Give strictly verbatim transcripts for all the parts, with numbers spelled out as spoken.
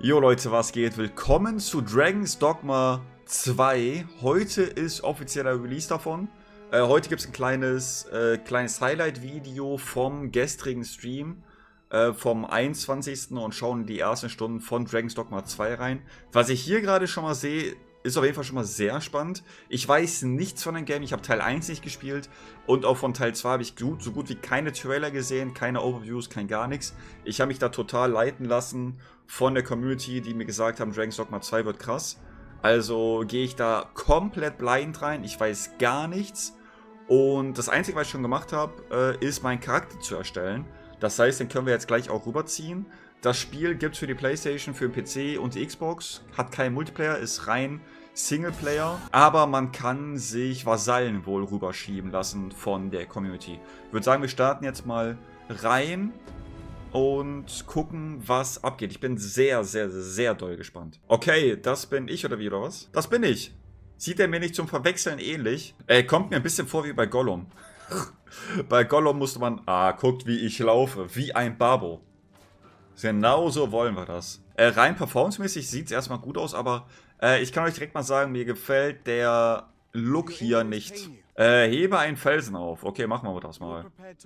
Jo Leute, was geht? Willkommen zu Dragon's Dogma zwei. Heute ist offizieller Release davon. Äh, heute gibt es ein kleines, äh, kleines Highlight-Video vom gestrigen Stream, äh, vom einundzwanzigsten und schauen in die ersten Stunden von Dragon's Dogma zwei rein. Was ich hier gerade schon mal sehe, ist auf jeden Fall schon mal sehr spannend. Ich weiß nichts von dem Game, ich habe Teil eins nicht gespielt und auch von Teil zwei habe ich gut, so gut wie keine Trailer gesehen, keine Overviews, kein gar nichts. Ich habe mich da total leiten lassen von der Community, die mir gesagt haben, Dragon's Dogma zwei wird krass. Also gehe ich da komplett blind rein, ich weiß gar nichts. Und das Einzige, was ich schon gemacht habe, ist meinen Charakter zu erstellen. Das heißt, den können wir jetzt gleich auch rüberziehen. Das Spiel gibt es für die PlayStation, für den P C und die Xbox, hat keinen Multiplayer, ist rein Singleplayer, aber man kann sich Vasallen wohl rüberschieben lassen von der Community. Ich würde sagen, wir starten jetzt mal rein und gucken, was abgeht. Ich bin sehr, sehr, sehr doll gespannt. Okay, das bin ich oder wie, oder was? Das bin ich. Sieht er mir nicht zum Verwechseln ähnlich? Äh, kommt mir ein bisschen vor wie bei Gollum. Bei Gollum musste man... Ah, guckt, wie ich laufe. Wie ein Babo. Genau so wollen wir das. Äh, rein performancemäßig sieht es erstmal gut aus, aber äh, ich kann euch direkt mal sagen, mir gefällt der Look hier nicht. Äh, hebe einen Felsen auf. Okay, machen wir das mal.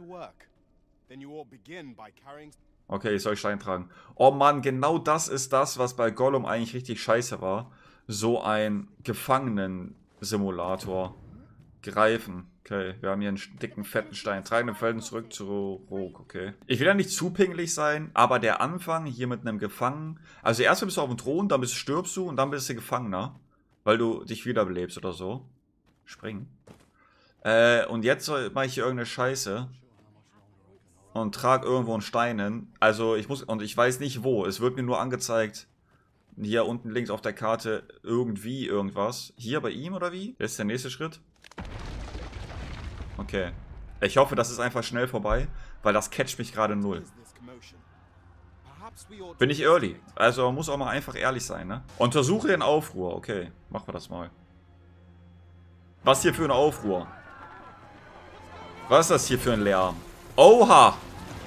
Okay, ich soll Stein tragen. Oh Mann, genau das ist das, was bei Gollum eigentlich richtig scheiße war. So ein Gefangenen-Simulator. Greifen. Okay, wir haben hier einen dicken, fetten Stein. Tragen den Felsen zurück zu Rogue, okay. Ich will ja nicht zu pingelig sein, aber der Anfang hier mit einem Gefangenen... Also erst bist du auf dem Thron, dann bist, stirbst du und dann bist du Gefangener. Weil du dich wiederbelebst oder so. Springen. Äh, und jetzt mache ich hier irgendeine Scheiße. Und trage irgendwo einen Stein hin. Also ich muss... Und ich weiß nicht wo. Es wird mir nur angezeigt... Hier unten links auf der Karte irgendwie irgendwas. Hier bei ihm oder wie? Jetzt ist der nächste Schritt. Okay. Ich hoffe, das ist einfach schnell vorbei, weil das catcht mich gerade null. Bin ich early. Also man muss auch mal einfach ehrlich sein, ne? Untersuche den Aufruhr. Okay, machen wir das mal. Was hier für ein Aufruhr? Was ist das hier für ein Lärm? Oha!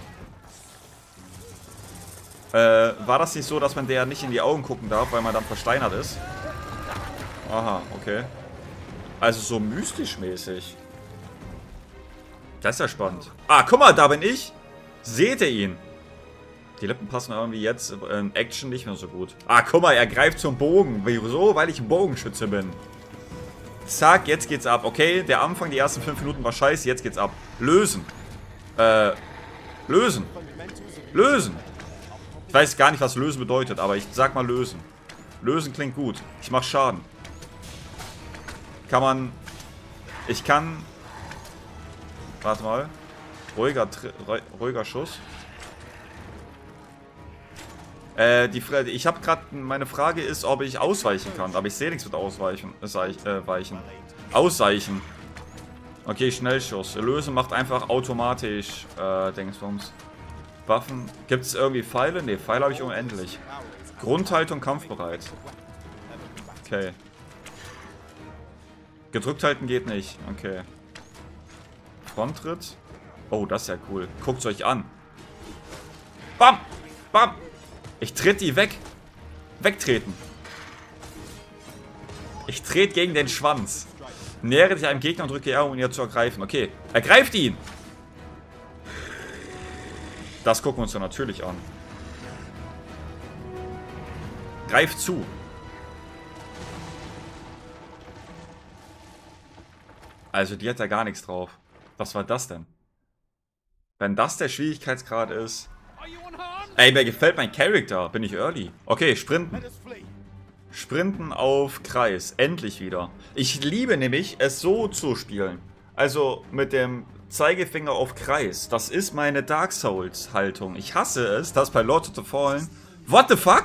Äh, war das nicht so, dass man der nicht in die Augen gucken darf, weil man dann versteinert ist? Aha, okay. Also so mystisch mäßig. Das ist ja spannend. Ah, guck mal, da bin ich. Seht ihr ihn? Die Lippen passen irgendwie jetzt in Action nicht mehr so gut. Ah, guck mal, er greift zum Bogen. Wieso? Weil ich ein Bogenschütze bin. Zack, jetzt geht's ab. Okay, der Anfang, die ersten fünf Minuten war scheiße, jetzt geht's ab. Lösen. Äh, lösen. Lösen. Ich weiß gar nicht, was lösen bedeutet, aber ich sag mal lösen. Lösen klingt gut. Ich mach Schaden. Kann man... Ich kann... Warte mal. Ruhiger, ruhiger Schuss. Äh, die Frage, ich habe gerade, meine Frage ist, ob ich ausweichen kann, aber ich sehe nichts mit ausweichen. Äh, weichen. Ausweichen. Okay, Schnellschuss. Lösen macht einfach automatisch, äh, Dingsbums. Waffen. Gibt es irgendwie Pfeile? Ne, Pfeile habe ich unendlich. Grundhaltung, kampfbereit. Okay. Gedrückt halten geht nicht. Okay. Fronttritt. Oh, das ist ja cool. Guckt es euch an. Bam! Bam! Ich trete die weg. Wegtreten. Ich trete gegen den Schwanz. Nähere dich einem Gegner und drücke R, um ihn zu ergreifen. Okay. Ergreift ihn! Das gucken wir uns dann natürlich an. Greif zu. Also die hat da gar nichts drauf. Was war das denn? Wenn das der Schwierigkeitsgrad ist... Ey, mir gefällt mein Charakter. Bin ich early. Okay, sprinten. Sprinten auf Kreis. Endlich wieder. Ich liebe nämlich, es so zu spielen. Also mit dem Zeigefinger auf Kreis. Das ist meine Dark Souls Haltung. Ich hasse es, dass bei Lords of the Fallen... What the fuck?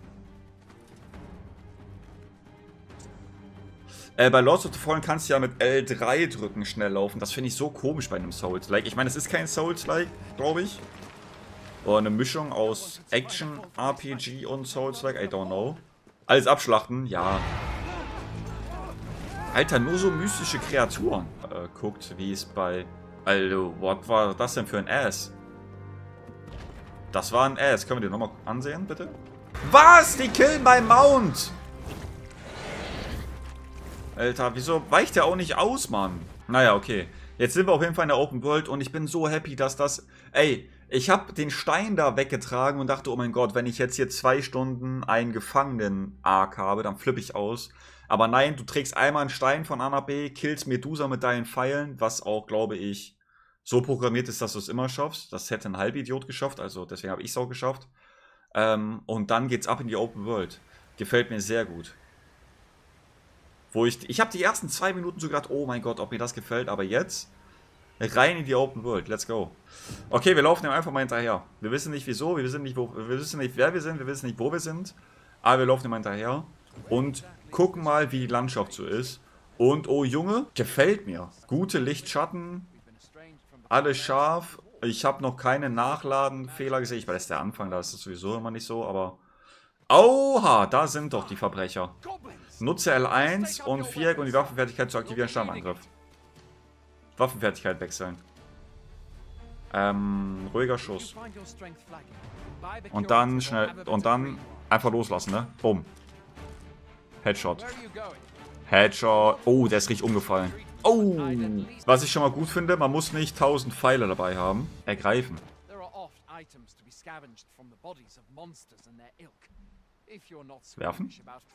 Äh, bei Lords of the Fallen kannst du ja mit L drei drücken schnell laufen. Das finde ich so komisch bei einem Souls-like. Ich meine, es ist kein Souls-like, glaube ich. Oder eine Mischung aus Action, R P G und Souls-like. I don't know. Alles abschlachten, ja. Alter, nur so mystische Kreaturen. Äh, guckt, wie es bei... Also, was war das denn für ein Ass? Das war ein Ass. Können wir den nochmal ansehen, bitte? Was? Die killen beim Mount! Alter, wieso weicht der auch nicht aus, Mann? Naja, okay. Jetzt sind wir auf jeden Fall in der Open World und ich bin so happy, dass das... Ey, ich habe den Stein da weggetragen und dachte, oh mein Gott, wenn ich jetzt hier zwei Stunden einen Gefangenen-Arc habe, dann flippe ich aus. Aber nein, du trägst einmal einen Stein von A nach B, killst Medusa mit deinen Pfeilen, was auch, glaube ich, so programmiert ist, dass du es immer schaffst. Das hätte ein Halbidiot geschafft, also deswegen habe ich es auch geschafft. Ähm, und dann geht's ab in die Open World. Gefällt mir sehr gut. Wo ich, ich habe die ersten zwei Minuten so gedacht, oh mein Gott, ob mir das gefällt, aber jetzt rein in die Open World, let's go. Okay, wir laufen dem einfach mal hinterher. Wir wissen nicht wieso, wir wissen nicht, wo, wir wissen nicht wer wir sind, wir wissen nicht wo wir sind, aber wir laufen dem hinterher und gucken mal, wie die Landschaft so ist. Und oh Junge, gefällt mir. Gute Lichtschatten, alles scharf. Ich habe noch keine Nachladenfehler gesehen. Ich weiß, der Anfang, da ist es sowieso immer nicht so, aber... Oha, da sind doch die Verbrecher. Nutze L eins und Viereck, um die Waffenfertigkeit zu aktivieren, Stammangriff. Waffenfertigkeit wechseln. Ähm, ruhiger Schuss. Und dann schnell, und dann einfach loslassen, ne? Bumm. Headshot. Headshot. Oh, der ist richtig umgefallen. Oh. Was ich schon mal gut finde, man muss nicht tausend Pfeile dabei haben. Ergreifen. Werfen?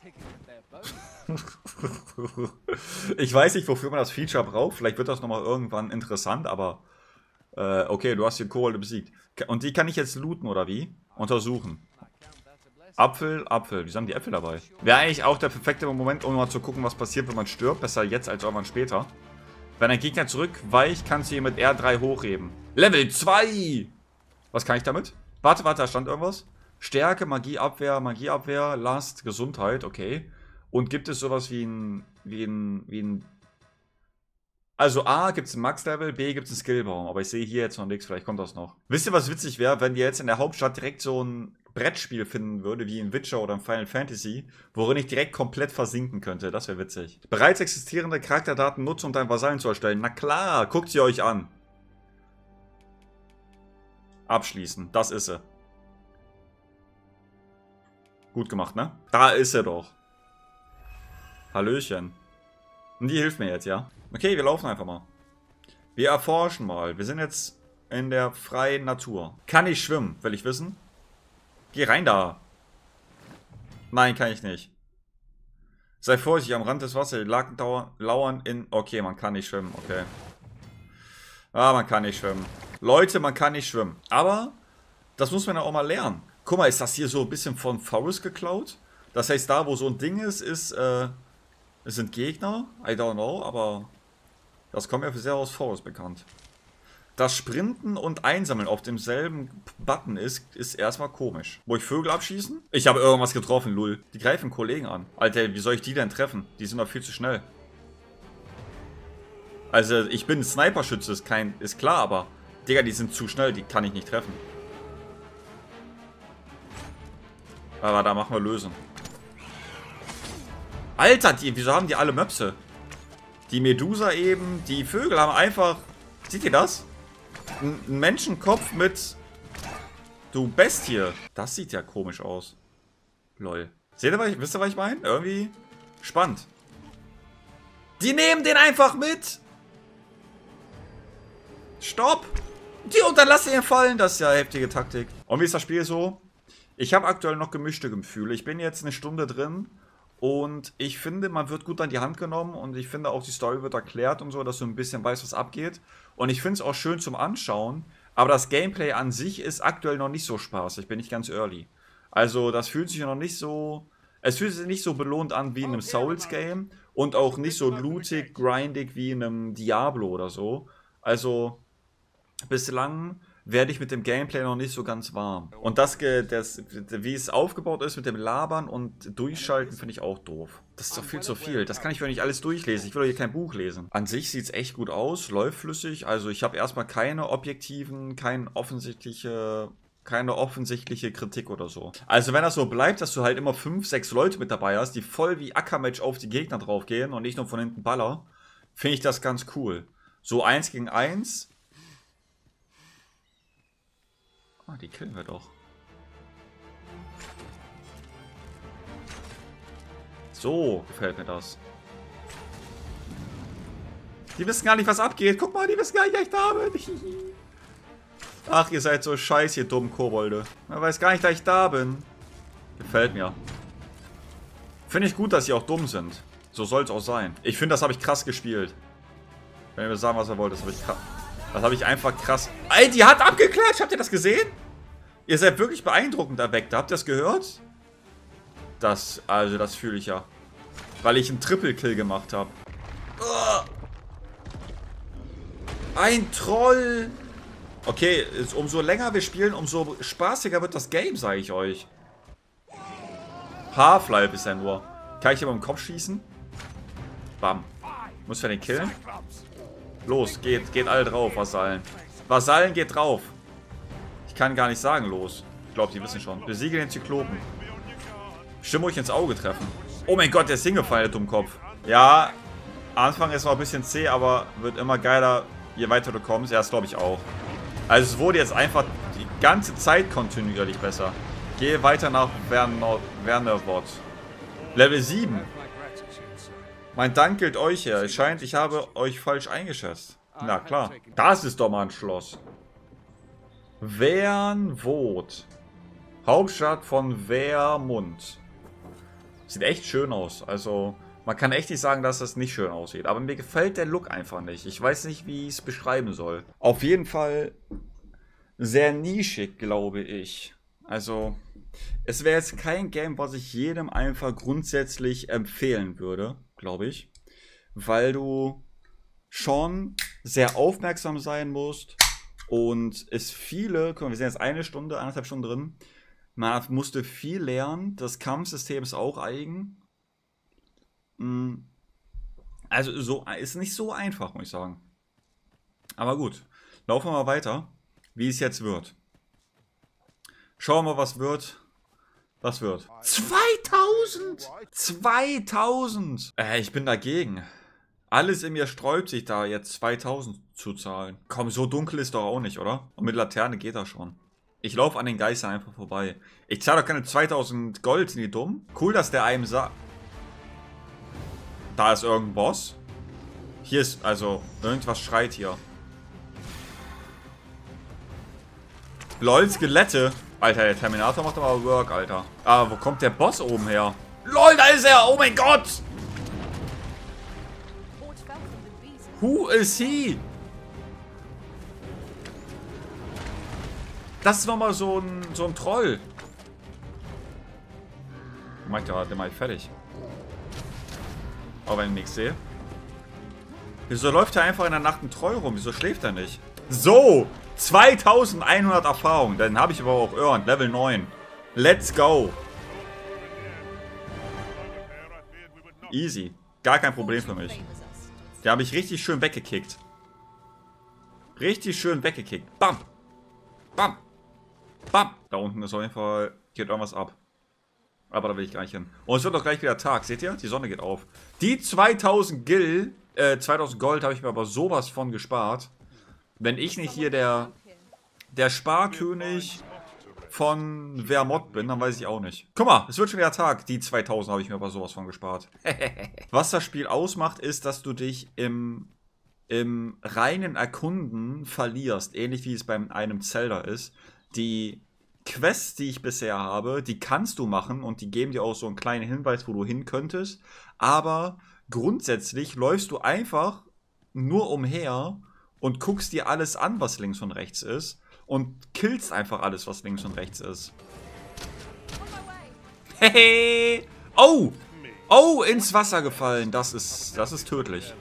Ich weiß nicht, wofür man das Feature braucht. Vielleicht wird das nochmal irgendwann interessant, aber... Äh, okay, du hast den Kobolde besiegt. Und die kann ich jetzt looten, oder wie? Untersuchen. Apfel, Apfel. Wieso haben die Äpfel dabei? Wäre eigentlich auch der perfekte Moment, um mal zu gucken, was passiert, wenn man stirbt. Besser jetzt als irgendwann später. Wenn ein Gegner zurückweicht, kannst du hier mit R drei hochheben. Level zwei! Was kann ich damit? Warte, warte, da stand irgendwas. Stärke, Magieabwehr, Magieabwehr, Last, Gesundheit, okay. Und gibt es sowas wie ein, wie ein, wie ein... Also A gibt es ein Max-Level, B gibt es einen Skillbaum. Aber ich sehe hier jetzt noch nichts, vielleicht kommt das noch. Wisst ihr, was witzig wäre, wenn ihr jetzt in der Hauptstadt direkt so ein Brettspiel finden würde, wie in Witcher oder in Final Fantasy, worin ich direkt komplett versinken könnte. Das wäre witzig. Bereits existierende Charakterdaten nutzen, um deinen Vasallen zu erstellen. Na klar, guckt sie euch an. Abschließen, das ist sie. Gut gemacht, ne? Da ist er doch. Hallöchen. Und die hilft mir jetzt, ja? Okay, wir laufen einfach mal. Wir erforschen mal. Wir sind jetzt in der freien Natur. Kann ich schwimmen, will ich wissen? Geh rein da. Nein, kann ich nicht. Sei vorsichtig, am Rand des Wassers. Die Laken lauern in... Okay, man kann nicht schwimmen, okay. Ah, man kann nicht schwimmen. Leute, man kann nicht schwimmen. Aber das muss man ja auch mal lernen. Guck mal, ist das hier so ein bisschen von Forest geklaut? Das heißt, da wo so ein Ding ist, ist, äh, es sind Gegner. I don't know, aber das kommt mir sehr aus Forest bekannt. Das Sprinten und Einsammeln auf demselben Button ist, ist erstmal komisch. Wo ich Vögel abschießen? Ich habe irgendwas getroffen, lul. Die greifen Kollegen an. Alter, wie soll ich die denn treffen? Die sind doch viel zu schnell. Also, ich bin ein Sniperschütze, ist, kein, ist klar, aber... Digga, die sind zu schnell, die kann ich nicht treffen. Aber da machen wir Lösen. Alter, die, wieso haben die alle Möpse? Die Medusa eben, die Vögel haben einfach... Seht ihr das? Ein Menschenkopf mit... Du Bestie. Das sieht ja komisch aus. Lol. Seht ihr, was ich, wisst ihr, was ich meine? Irgendwie spannend. Die nehmen den einfach mit. Stopp. Die und dann lass ihn fallen. Das ist ja heftige Taktik. Und wie ist das Spiel so? Ich habe aktuell noch gemischte Gefühle. Ich bin jetzt eine Stunde drin. Und ich finde, man wird gut an die Hand genommen. Und ich finde auch, die Story wird erklärt und so, dass du ein bisschen weißt, was abgeht. Und ich finde es auch schön zum Anschauen. Aber das Gameplay an sich ist aktuell noch nicht so spaßig. Bin ich ganz early. Also das fühlt sich noch nicht so... Es fühlt sich nicht so belohnt an wie in einem Souls-Game. Und auch nicht so lootig, grindig wie in einem Diablo oder so. Also bislang werde ich mit dem Gameplay noch nicht so ganz warm. Und das, das, wie es aufgebaut ist mit dem Labern und Durchschalten, finde ich auch doof. Das ist doch viel zu viel. Das kann ich mir nicht alles durchlesen. Ich will doch hier kein Buch lesen. An sich sieht es echt gut aus, läuft flüssig. Also ich habe erstmal keine objektiven, keine offensichtliche, keine offensichtliche Kritik oder so. Also wenn das so bleibt, dass du halt immer fünf, sechs Leute mit dabei hast, die voll wie Ackermatch auf die Gegner draufgehen und nicht nur von hinten baller, finde ich das ganz cool. So eins gegen eins. Ah, die killen wir doch. So gefällt mir das. Die wissen gar nicht, was abgeht. Guck mal, die wissen gar nicht, dass ich da bin. Ach, ihr seid so scheiße, ihr dummen Kobolde. Man weiß gar nicht, dass ich da bin. Gefällt mir. Finde ich gut, dass sie auch dumm sind. So soll es auch sein. Ich finde, das habe ich krass gespielt. Wenn ihr mir sagen, was ihr wollt, das habe ich krass. Das habe ich einfach krass. Ey, die hat abgeklatscht. Habt ihr das gesehen? Ihr seid wirklich beeindruckend erweckt. Habt ihr das gehört? Das, also, das fühle ich ja. Weil ich einen Triple-Kill gemacht habe. Ein Troll. Okay, umso länger wir spielen, umso spaßiger wird das Game, sage ich euch. Half-Life ist ja nur. Kann ich hier mal im Kopf schießen? Bam. Muss wir den killen? Los, geht, geht alle drauf, Vasallen. Vasallen geht drauf. Ich kann gar nicht sagen, los. Ich glaube, die wissen schon. Besiege den Zyklopen. Stimme euch ins Auge treffen. Oh mein Gott, der ist hingefallen, der Dummkopf. Ja, Anfang ist noch ein bisschen zäh, aber wird immer geiler, je weiter du kommst. Ja, das glaube ich auch. Also es wurde jetzt einfach die ganze Zeit kontinuierlich besser. Gehe weiter nach Wernerwort. Level sieben. Mein Dank gilt euch her. Es scheint, ich habe euch falsch eingeschätzt. Na klar. Das ist doch mal ein Schloss. Wernwood. Hauptstadt von Vermund. Sieht echt schön aus. Also, man kann echt nicht sagen, dass das nicht schön aussieht. Aber mir gefällt der Look einfach nicht. Ich weiß nicht, wie ich es beschreiben soll. Auf jeden Fall sehr nischig, glaube ich. Also, es wäre jetzt kein Game, was ich jedem einfach grundsätzlich empfehlen würde, glaube ich. Weil du schon sehr aufmerksam sein musst. Und es viele, guck mal, wir sind jetzt eine Stunde, eineinhalb Stunden drin. Man musste viel lernen. Das Kampfsystem ist auch eigen. Also so, ist nicht so einfach, muss ich sagen. Aber gut, laufen wir mal weiter, wie es jetzt wird. Schauen wir mal, was wird. Was wird? zweitausend! zweitausend! Äh, ich bin dagegen. Alles in mir sträubt sich da, jetzt zweitausend zu zahlen. Komm, so dunkel ist doch auch nicht, oder? Und mit Laterne geht das schon. Ich laufe an den Geistern einfach vorbei. Ich zahle doch keine zweitausend Gold, sind die dumm? Cool, dass der einem sagt. Da ist irgendein Boss. Hier ist, also, irgendwas schreit hier. LOL, Skelette. Alter, der Terminator macht aber Work, Alter. Ah, wo kommt der Boss oben her? LOL, da ist er! Oh mein Gott! Who is he? Das ist nochmal so ein, so ein Troll. Den mach ich da, den mach ich fertig. Aber wenn ich nichts sehe. Wieso läuft er einfach in der Nacht ein Troll rum? Wieso schläft er nicht? So! zweitausendeinhundert Erfahrung. Dann habe ich aber auch earned. Level neun. Let's go. Easy. Gar kein Problem für mich. Den habe ich richtig schön weggekickt. Richtig schön weggekickt. Bam. Bam. Bam. Da unten ist auf jeden Fall, geht irgendwas ab. Aber da will ich gar nicht hin. Und es wird doch gleich wieder Tag. Seht ihr? Die Sonne geht auf. Die zweitausend Gil, äh, zweitausend Gold habe ich mir aber sowas von gespart. Wenn ich nicht hier der, der Sparkönig von Vermont bin, dann weiß ich auch nicht. Guck mal, es wird schon wieder Tag. Die zweitausend habe ich mir aber sowas von gespart. Was das Spiel ausmacht, ist, dass du dich im, im reinen Erkunden verlierst. Ähnlich wie es bei einem Zelda ist. Die Quests, die ich bisher habe, die kannst du machen und die geben dir auch so einen kleinen Hinweis, wo du hin könntest. Aber grundsätzlich läufst du einfach nur umher und guckst dir alles an, was links und rechts ist. Und killst einfach alles, was links und rechts ist. Hehe! Oh! Oh, ins Wasser gefallen. Das ist, das ist tödlich.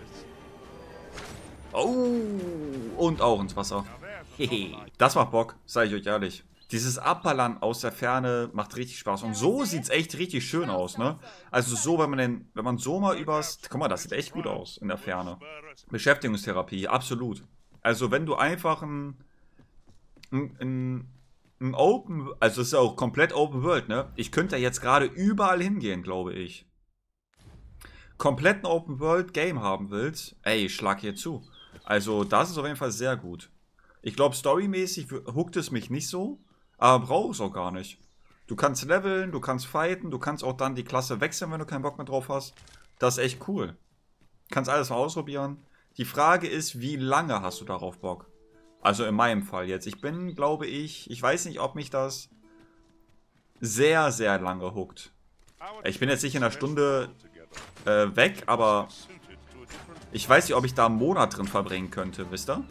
Oh! Und auch ins Wasser. Hehe. Das macht Bock, sage ich euch ehrlich. Dieses Abballern aus der Ferne macht richtig Spaß. Und so sieht es echt richtig schön aus, ne? Also so, wenn man den, wenn man so mal übers... Guck mal, das sieht echt gut aus in der Ferne. Beschäftigungstherapie, absolut. Also wenn du einfach ein... ein, ein, ein Open... Also es ist ja auch komplett Open World, ne? Ich könnte ja jetzt gerade überall hingehen, glaube ich. Komplett ein Open World Game haben willst, ey, ich schlag hier zu. Also das ist auf jeden Fall sehr gut. Ich glaube, storymäßig hookt es mich nicht so. Aber brauche es auch gar nicht. Du kannst leveln, du kannst fighten, du kannst auch dann die Klasse wechseln, wenn du keinen Bock mehr drauf hast. Das ist echt cool. Kannst alles mal ausprobieren. Die Frage ist, wie lange hast du darauf Bock? Also in meinem Fall jetzt. Ich bin, glaube ich, ich weiß nicht, ob mich das sehr, sehr lange hookt. Ich bin jetzt nicht in einer Stunde äh, weg, aber ich weiß nicht, ob ich da einen Monat drin verbringen könnte, wisst ihr?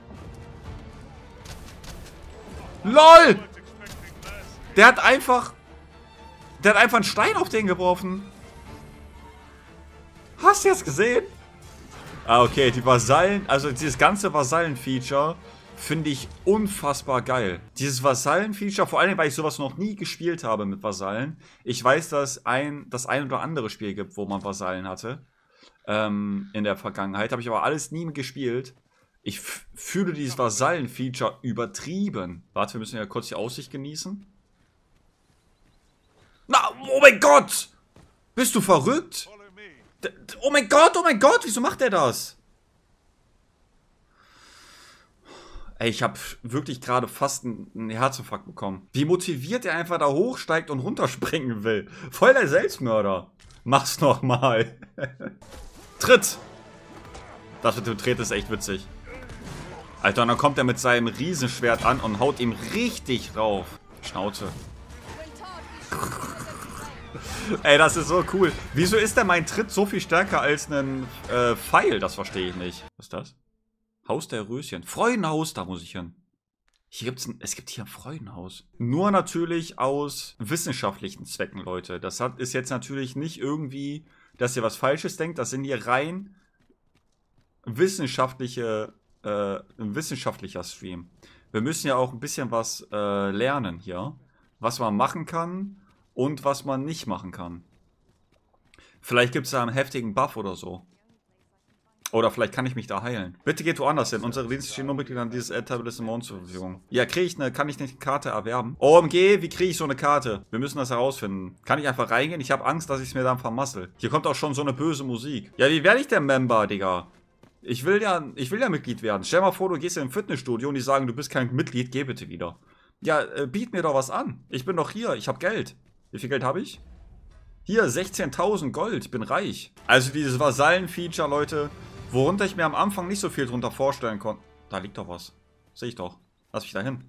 LOL! Der hat einfach... Der hat einfach einen Stein auf den geworfen. Hast du jetzt gesehen? Ah, okay, die Vasallen, also dieses ganze Vasallen-Feature finde ich unfassbar geil. Dieses Vasallen-Feature, vor allem, weil ich sowas noch nie gespielt habe mit Vasallen. Ich weiß, dass ein, das ein oder andere Spiel gibt, wo man Vasallen hatte. Ähm, in der Vergangenheit. Habe ich aber alles nie gespielt. Ich fühle dieses Vasallen-Feature übertrieben. Warte, wir müssen ja kurz die Aussicht genießen. Na, oh mein Gott! Bist du verrückt? Oh mein Gott, oh mein Gott, wieso macht er das? Ey, ich habe wirklich gerade fast einen Herzinfarkt bekommen. Wie motiviert er einfach da hochsteigt und runterspringen will. Voll der Selbstmörder. Mach's nochmal. Tritt! Das mit dem Tritt ist echt witzig. Alter, und dann kommt er mit seinem Riesenschwert an und haut ihm richtig rauf. Schnauze. Ey, das ist so cool. Wieso ist denn mein Tritt so viel stärker als ein äh, Pfeil? Das verstehe ich nicht. Was ist das? Haus der Röschen. Freudenhaus, da muss ich hin. Hier gibt's ein, es gibt hier ein Freudenhaus. Nur natürlich aus wissenschaftlichen Zwecken, Leute. Das hat, ist jetzt natürlich nicht irgendwie, dass ihr was Falsches denkt. Das sind hier rein wissenschaftliche, äh, ein wissenschaftlicher Stream. Wir müssen ja auch ein bisschen was äh, lernen hier. Was man machen kann. Und was man nicht machen kann. Vielleicht gibt es da einen heftigen Buff oder so. Oder vielleicht kann ich mich da heilen. Bitte geht woanders hin. Unsere Dienste stehen nur Mitgliedern dieses Etablissements zur Verfügung. Ja, kriege ich eine, kann ich eine Karte erwerben? O M G, wie kriege ich so eine Karte? Wir müssen das herausfinden. Kann ich einfach reingehen? Ich habe Angst, dass ich es mir dann vermassel. Hier kommt auch schon so eine böse Musik. Ja, wie werde ich denn Member, Digga? Ich will ja, ich will ja Mitglied werden. Stell mal vor, du gehst in ein Fitnessstudio und die sagen, du bist kein Mitglied, geh bitte wieder. Ja, äh, biet mir doch was an. Ich bin doch hier, ich habe Geld. Wie viel Geld habe ich? Hier, sechzehntausend Gold. Ich bin reich. Also dieses Vasallen-Feature, Leute, worunter ich mir am Anfang nicht so viel drunter vorstellen konnte. Da liegt doch was. Sehe ich doch. Lass mich da hin.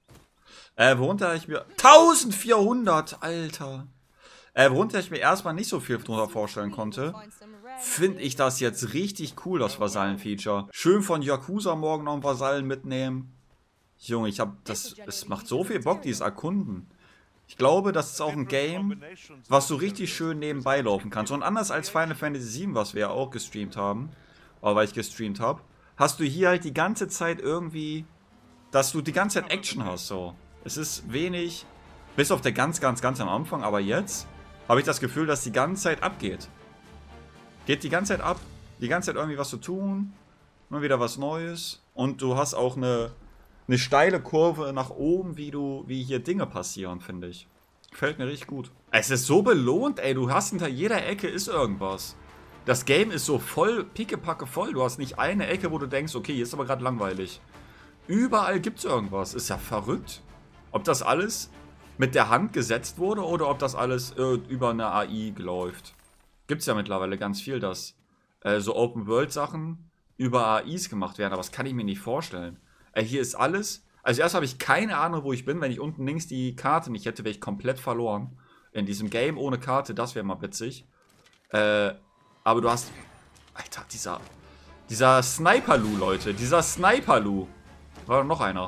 Äh, worunter ich mir... eintausendvierhundert, Alter. Äh, worunter ich mir erstmal nicht so viel drunter vorstellen konnte, finde ich das jetzt richtig cool, das Vasallen-Feature. Schön von Yakuza morgen noch einen Vasallen mitnehmen. Junge, ich habe das... Es macht so viel Bock, dieses Erkunden. Ich glaube, das ist auch ein Game, was so richtig schön nebenbei laufen kannst. Und anders als Final Fantasy sieben, was wir ja auch gestreamt haben, oder weil ich gestreamt habe, hast du hier halt die ganze Zeit irgendwie, dass du die ganze Zeit Action hast, so. Es ist wenig, bis auf der ganz, ganz, ganz am Anfang, aber jetzt habe ich das Gefühl, dass die ganze Zeit abgeht. Geht die ganze Zeit ab, die ganze Zeit irgendwie was zu tun, immer wieder was Neues. Und du hast auch eine... Eine steile Kurve nach oben, wie du, wie hier Dinge passieren, finde ich. Gefällt mir richtig gut. Es ist so belohnt, ey. Du hast hinter jeder Ecke ist irgendwas. Das Game ist so voll, pickepacke voll. Du hast nicht eine Ecke, wo du denkst, okay, hier ist aber gerade langweilig. Überall gibt's irgendwas. Ist ja verrückt. Ob das alles mit der Hand gesetzt wurde oder ob das alles äh, über eine A I läuft. Gibt's ja mittlerweile ganz viel, dass äh, so Open-World-Sachen über A Is gemacht werden. Aber das kann ich mir nicht vorstellen. Hier ist alles. Also erst habe ich keine Ahnung, wo ich bin. Wenn ich unten links die Karte nicht hätte, wäre ich komplett verloren. In diesem Game ohne Karte, das wäre mal witzig. Äh, aber du hast... Alter, dieser... Dieser Sniper-Lu, Leute. Dieser Sniper-Lu. War doch noch einer.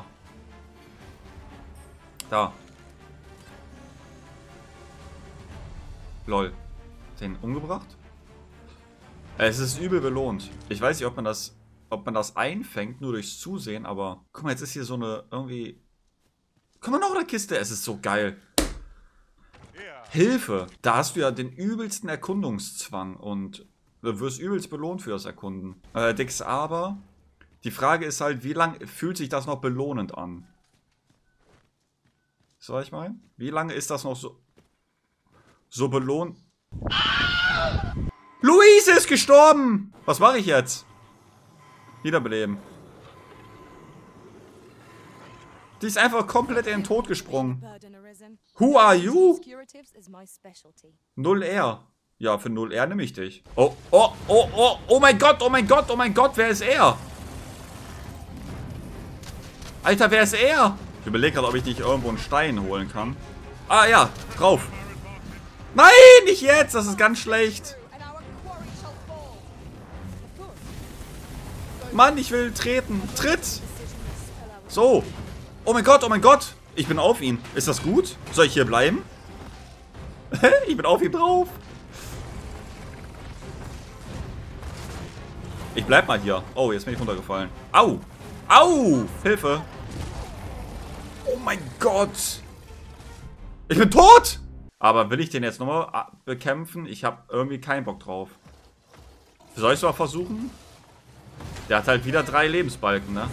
Da. Lol. Den umgebracht? Es ist übel belohnt. Ich weiß nicht, ob man das... Ob man das einfängt, nur durchs Zusehen, aber... Guck mal, jetzt ist hier so eine irgendwie... Guck mal, noch eine Kiste. Es ist so geil. Hilfe. Da hast du ja den übelsten Erkundungszwang und du wirst übelst belohnt für das Erkunden. Äh, Dix, aber... Die Frage ist halt, wie lange fühlt sich das noch belohnend an? So, was ich meine? Wie lange ist das noch so... So belohnt... Luise ist gestorben! Was mache ich jetzt? Wiederbeleben. Die ist einfach komplett in den Tod gesprungen. Who are you? null R. Ja, für null R nehme ich dich. Oh, oh, oh, oh, oh mein Gott, oh mein Gott, oh mein Gott, wer ist er? Alter, wer ist er? Ich überlege gerade, ob ich nicht irgendwo einen Stein holen kann. Ah ja, drauf. Nein, nicht jetzt, das ist ganz schlecht. Mann, ich will treten. Tritt. So. Oh mein Gott, oh mein Gott. Ich bin auf ihn. Ist das gut? Soll ich hier bleiben? Ich bin auf ihm drauf. Ich bleib mal hier. Oh, jetzt bin ich runtergefallen. Au. Au. Hilfe. Oh mein Gott. Ich bin tot. Aber will ich den jetzt nochmal bekämpfen? Ich habe irgendwie keinen Bock drauf. Soll ich es mal versuchen? Der hat halt wieder drei Lebensbalken, ne?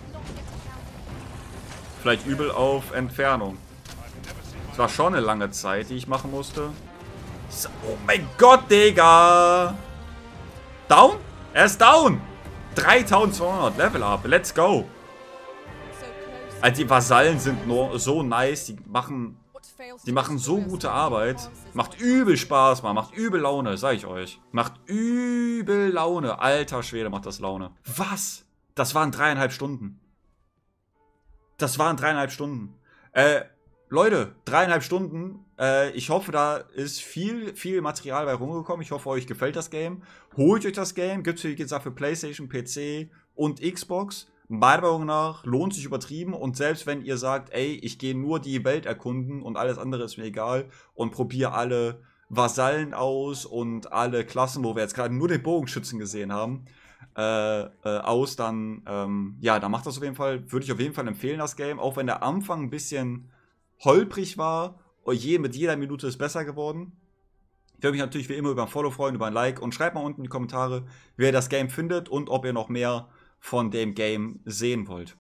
Vielleicht übel auf Entfernung. Das war schon eine lange Zeit, die ich machen musste. So, oh mein Gott, Digga! Down? Er ist down! dreitausendzweihundert Level up, let's go! Also die Vasallen sind nur so nice, die machen... Die machen so gute Arbeit. Macht übel Spaß, man. Macht übel Laune, sag ich euch. Macht übel Laune. Alter Schwede, macht das Laune. Was? Das waren dreieinhalb Stunden. Das waren dreieinhalb Stunden. Äh, Leute, dreieinhalb Stunden. Äh, ich hoffe, da ist viel, viel Material bei rumgekommen. Ich hoffe, euch gefällt das Game. Holt euch das Game. Gibt es, wie gesagt, für PlayStation, P C und Xbox. Meiner Meinung nach lohnt sich übertrieben, und selbst wenn ihr sagt, ey, ich gehe nur die Welt erkunden und alles andere ist mir egal und probiere alle Vasallen aus und alle Klassen, wo wir jetzt gerade nur den Bogenschützen gesehen haben, äh, äh, aus, dann, ähm, ja, dann macht das auf jeden Fall, würde ich auf jeden Fall empfehlen, das Game, auch wenn der Anfang ein bisschen holprig war, je, mit jeder Minute ist besser geworden. Ich würde mich natürlich wie immer über ein Follow freuen, über ein Like, und schreibt mal unten in die Kommentare, wie ihr das Game findet und ob ihr noch mehr von dem Game sehen wollt.